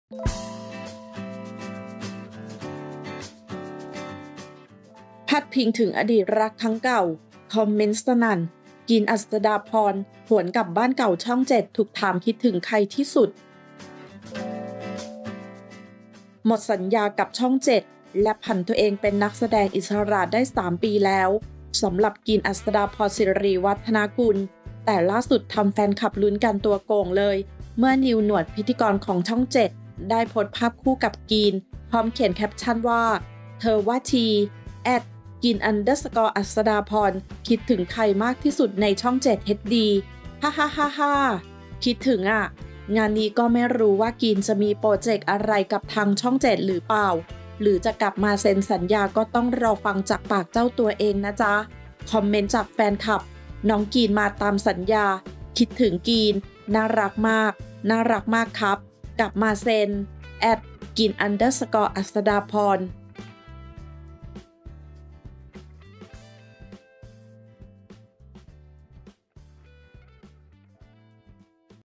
พัดพิงถึงอดีตรักครั้งเก่าคอมเมนต์สนั่นกินอัสดาพรหวนกลับบ้านเก่าช่อง7ถูกถามคิดถึงใครที่สุดหมดสัญญากับช่อง7และผันตัวเองเป็นนักแสดงอิสระได้3ปีแล้วสำหรับกินอัสดาพรศิริวัฒนากุลแต่ล่าสุดทำแฟนคลับลุ้นกันตัวโกงเลยเมื่อนิวหนวดพิธีกรของช่อง7ได้โพสต์ภาพคู่กับกีนพร้อมเขียนแคปชั่นว่าเธอว่าทีกิน_อัสดาพรคิดถึงใครมากที่สุดในช่อง7 HD ฮ่าฮ่าฮ่าฮ่าคิดถึงงานนี้ก็ไม่รู้ว่ากินจะมีโปรเจกต์อะไรกับทางช่อง7หรือเปล่าหรือจะกลับมาเซ็นสัญญาก็ต้องรอฟังจากปากเจ้าตัวเองนะจ๊ะคอมเมนต์จากแฟนคลับน้องกีนมาตามสัญญาคิดถึงกีนน่ารักมากน่ารักมากครับกลับมาเซ็นกิน_อัสดาพร